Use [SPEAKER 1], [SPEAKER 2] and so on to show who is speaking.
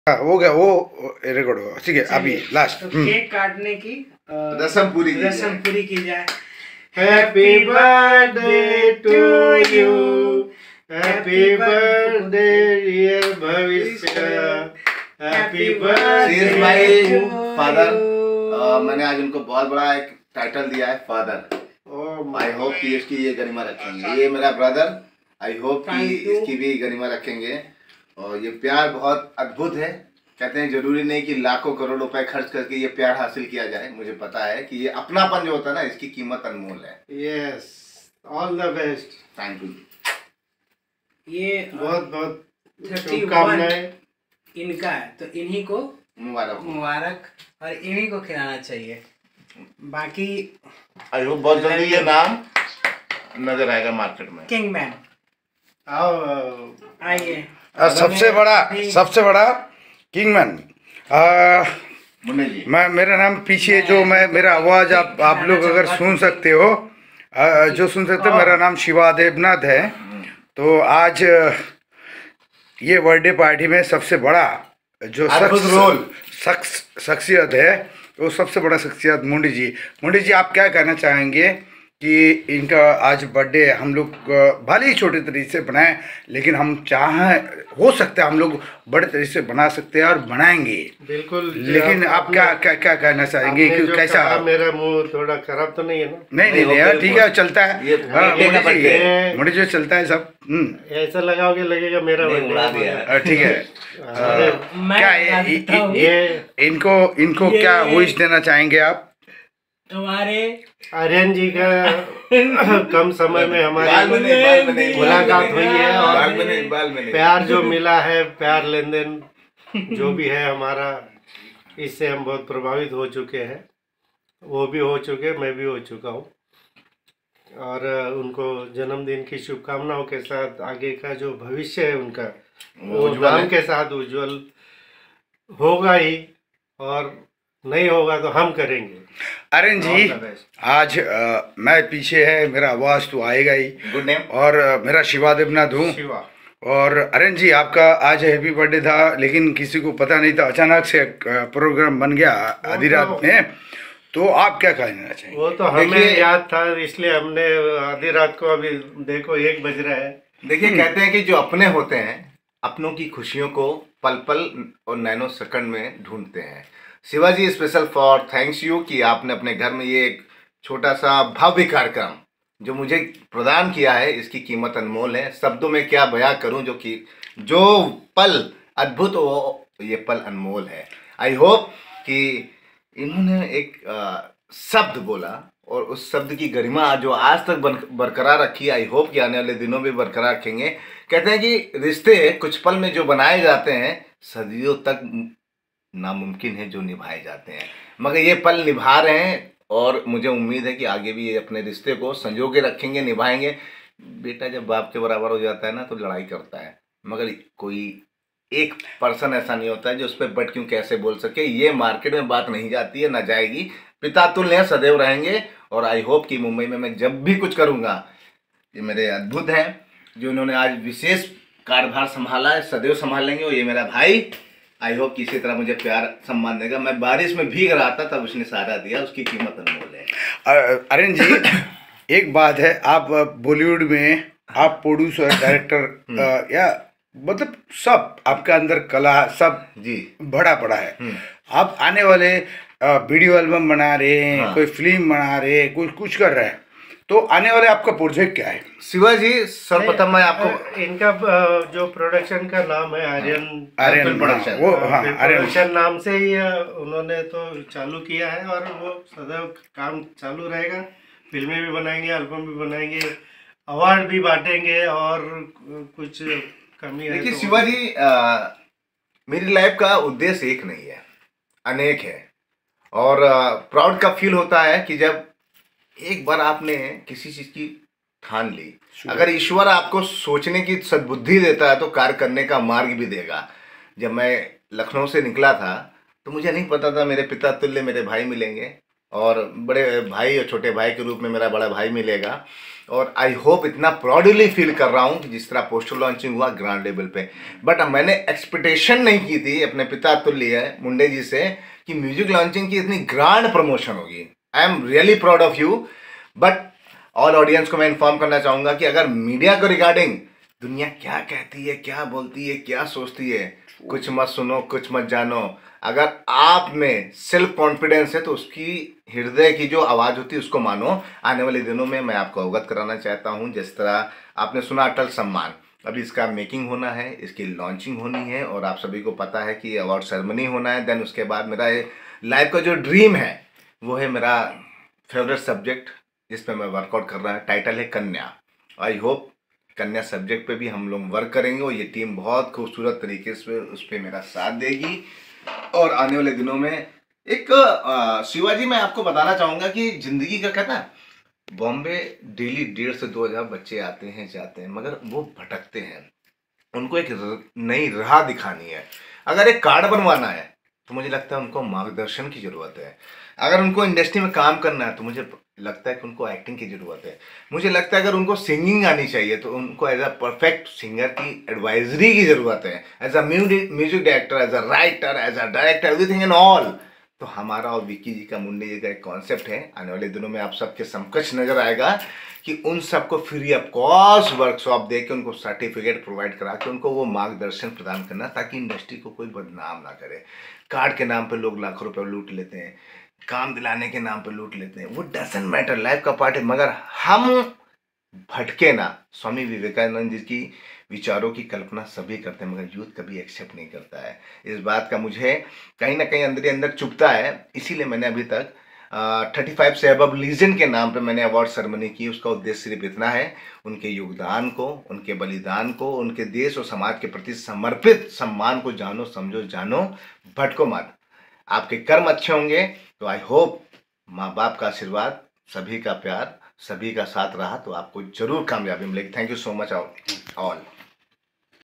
[SPEAKER 1] हाँ हो गया, वो रिकॉर्ड होगा। ठीक है, अभी लास्ट
[SPEAKER 2] तो केक काटने की
[SPEAKER 3] रस्म पूरी
[SPEAKER 2] की जाए।
[SPEAKER 3] Happy birthday to you, happy birthday dear Bhavishya, happy birthday my father. मैंने आज उनको बहुत बड़ा एक टाइटल दिया है, फादर। आई होप कि इसकी ये गरिमा रखेंगे। ये मेरा ब्रदर, आई होप कि इसकी भी गरिमा रखेंगे। और ये प्यार बहुत अद्भुत है। कहते हैं जरूरी नहीं कि लाखों करोड़ रुपए खर्च करके ये प्यार हासिल किया जाए। मुझे पता है कि ये अपनापन जो होता है ना, इसकी कीमत अनमोल है। Yes, all the best. Thank you.
[SPEAKER 2] ये
[SPEAKER 3] बहुत बहुत शुभकामनाएं
[SPEAKER 2] इनका है, तो इन्हीं को मुबारक और इन्हीं को खिलाना चाहिए। बाकी
[SPEAKER 3] आई होप बहुत जल्दी ये नाम नजर आएगा मार्केट में।
[SPEAKER 2] किंगमैन। आइए।
[SPEAKER 1] सबसे बड़ा किंगमैन। मैं, मेरा नाम पीछे जो मेरा आवाज़ आप लोग अगर सुन सकते हो, जो सुन सकते हो, मेरा नाम शिवा देवनाथ है। तो आज ये बर्थडे पार्टी में सबसे बड़ा जो शख्सियत है, वो सबसे बड़ा शख्सियत मुंडी जी। मुंडी जी, आप क्या कहना चाहेंगे कि इनका आज बर्थडे हम लोग भले ही छोटे तरीके से बनाएं, लेकिन हम चाहें हो सकता है हम लोग बड़े तरीके से बना सकते हैं और बनाएंगे बिल्कुल। लेकिन आप क्या क्या क्या कहना चाहेंगे कि कैसा?
[SPEAKER 3] मेरा मुंह थोड़ा खराब तो नहीं है ना?
[SPEAKER 1] नहीं यार, ठीक है, चलता है, मुंडी जी चलता है सब।
[SPEAKER 3] ऐसा लगाओगे लगेगा मेरा बर्थडे।
[SPEAKER 1] ठीक है। क्या इनको क्या विश देना चाहेंगे आप?
[SPEAKER 2] हमारे
[SPEAKER 3] आर्यन जी का कम समय में हमारी मुलाकात हुई है और प्यार जो मिला है, प्यार लेन देन जो भी है हमारा, इससे हम बहुत प्रभावित हो चुके हैं। वो भी हो चुके, मैं भी हो चुका हूँ। और उनको जन्मदिन की शुभकामनाओं के साथ आगे का जो भविष्य है उनका, वो नाम के साथ उज्जवल होगा ही, और नहीं होगा तो हम करेंगे।
[SPEAKER 1] आर्यन जी, आज मैं पीछे है, मेरा आवाज़ तो आएगा ही।
[SPEAKER 3] Good name.
[SPEAKER 1] और मेरा शिवा देवनाथ हूँ। और आर्यन जी, आपका आज हैप्पी बर्थडे था, लेकिन किसी को पता नहीं था, अचानक से प्रोग्राम बन गया आधी रात में। तो आप क्या कहना चाहिए?
[SPEAKER 3] वो तो हमें याद था, इसलिए हमने आधी रात को, अभी देखो 1 बज रहा है। देखिए, कहते हैं कि जो अपने होते हैं, अपनों की खुशियों को पल पल और नैनो सेकंड में ढूंढते हैं। Shivaji, special for thanks you कि आपने अपने घर में ये एक छोटा सा भव्य कार्यक्रम जो मुझे प्रदान किया है, इसकी कीमत अनमोल है। शब्दों में क्या बयां करूं, जो पल अद्भुत हो, ये पल अनमोल है। आई होप कि इन्होंने एक शब्द बोला और उस शब्द की गरिमा जो आज तक बरकरार रखी, आई होप कि आने वाले दिनों में बरकरार रखेंगे। कहते हैं कि रिश्ते कुछ पल में जो बनाए जाते हैं, सदियों तक नामुमकिन है जो निभाए जाते हैं। मगर ये पल निभा रहे हैं और मुझे उम्मीद है कि आगे भी ये अपने रिश्ते को संजो के रखेंगे, निभाएंगे। बेटा जब बाप के बराबर हो जाता है ना, तो लड़ाई करता है, मगर कोई एक पर्सन ऐसा नहीं होता है जो उस पर बट क्यों कैसे बोल सके। ये मार्केट में बात नहीं जाती है, ना जाएगी। पिता तुल्य हैं, सदैव रहेंगे। और आई होप कि मुंबई में मैं जब भी कुछ करूँगा, ये मेरे अद्भुत हैं जो इन्होंने आज विशेष कार्यभार संभाला है, सदैव संभालेंगे। और ये मेरा भाई, आई होप कि इसी तरह मुझे प्यार सम्मान देगा। मैं बारिश में भीग रहा था, तब उसने सहारा दिया, उसकी कीमत अनमोल है।
[SPEAKER 1] आर्यन जी, एक बात है, आप बॉलीवुड में आप प्रोड्यूसर, डायरेक्टर, या मतलब सब आपका अंदर कला सब
[SPEAKER 3] जी
[SPEAKER 1] भरा पड़ा है। आप आने वाले वीडियो एल्बम बना रहे हैं, कोई फिल्म बना रहे हैं, कुछ कर रहे हैं, तो आने वाले आपका प्रोजेक्ट क्या है?
[SPEAKER 3] शिवाजी, सर्वप्रथम मैं आपको, इनका जो प्रोडक्शन का नाम है आर्यन प्रोडक्शन, वो प्रोडक्शन नाम से ही उन्होंने तो चालू किया है और वो सदैव काम चालू रहेगा। फिल्में भी बनाएंगे, एल्बम भी बनाएंगे, अवार्ड भी बांटेंगे और कुछ कमी है। देखिए शिवाजी, मेरी लाइफ का उद्देश्य एक नहीं है, अनेक है। और प्राउड का फील होता है कि जब एक बार आपने किसी चीज की ठान ली, अगर ईश्वर आपको सोचने की सद्बुद्धि देता है तो कार्य करने का मार्ग भी देगा। जब मैं लखनऊ से निकला था तो मुझे नहीं पता था मेरे पिता तुल्य मेरे भाई मिलेंगे, और बड़े भाई और छोटे भाई के रूप में मेरा बड़ा भाई मिलेगा। और आई होप इतना प्राउडली फील कर रहा हूँ कि जिस तरह पोस्टर लॉन्चिंग हुआ ग्रांड लेवल पे, बट मैंने एक्सपेक्टेशन नहीं की थी अपने पिता तुल्य मुंडे जी से कि म्यूजिक लॉन्चिंग की इतनी ग्रांड प्रमोशन होगी। I am really proud of you. But all audience को मैं इन्फॉर्म करना चाहूँगा कि अगर मीडिया को रिगार्डिंग दुनिया क्या कहती है, क्या बोलती है, क्या सोचती है, कुछ मत सुनो, कुछ मत जानो। अगर आप में सेल्फ कॉन्फिडेंस है तो उसकी हृदय की जो आवाज़ होती है उसको मानो। आने वाले दिनों में मैं आपको अवगत कराना चाहता हूं, जिस तरह आपने सुना अटल सम्मान, अभी इसका मेकिंग होना है, इसकी लॉन्चिंग होनी है और आप सभी को पता है कि अवार्ड सेरेमनी होना है। देन उसके बाद मेरा लाइफ का जो ड्रीम है वो है मेरा फेवरेट सब्जेक्ट जिस पर मैं वर्कआउट कर रहा है, टाइटल है कन्या। आई होप कन्या सब्जेक्ट पे भी हम लोग वर्क करेंगे और ये टीम बहुत खूबसूरत तरीके से उस पर मेरा साथ देगी। और आने वाले दिनों में एक शिवाजी मैं आपको बताना चाहूँगा कि ज़िंदगी का कहता है बॉम्बे डेली 1,500 से 2,000 बच्चे आते हैं जाते हैं, मगर वो भटकते हैं। उनको एक नई राह दिखानी है। अगर एक कार्ड बनवाना है तो मुझे लगता है उनको मार्गदर्शन की ज़रूरत है। अगर उनको इंडस्ट्री में काम करना है तो मुझे लगता है कि उनको एक्टिंग की ज़रूरत है। मुझे लगता है अगर उनको सिंगिंग आनी चाहिए तो उनको एज अ परफेक्ट सिंगर की एडवाइजरी की ज़रूरत है, as a music director, as a writer, as a director, everything and all. तो हमारा और विक्की जी का, मुंडे जी का एक कॉन्सेप्ट है, आने वाले दिनों में आप सबके समकक्ष नजर आएगा कि उन सबको फ्री ऑफ कॉस्ट वर्कशॉप दे के उनको सर्टिफिकेट प्रोवाइड करा के उनको वो मार्गदर्शन प्रदान करना, ताकि इंडस्ट्री को कोई बदनाम ना करे। कार्ड के नाम पे लोग लाखों रुपए लूट लेते हैं, काम दिलाने के नाम पे लूट लेते हैं, वो डजंट मैटर, लाइफ का पार्ट है, मगर हम भटके ना। स्वामी विवेकानंद जी की विचारों की कल्पना सभी करते हैं मगर यूथ कभी एक्सेप्ट नहीं करता है। इस बात का मुझे कहीं ना कहीं अंदर ही अंदर चुभता है, इसीलिए मैंने अभी तक 35 से अबव लीजेंड के नाम पे मैंने अवार्ड सेरेमनी की। उसका उद्देश्य सिर्फ इतना है, उनके योगदान को, उनके बलिदान को, उनके देश और समाज के प्रति समर्पित सम्मान को जानो, समझो, जानो, भटको मत। आपके कर्म अच्छे होंगे तो आई होप माँ बाप का आशीर्वाद, सभी का प्यार, सभी का साथ रहा तो आपको जरूर कामयाबी मिलेगी। Thank you so much all.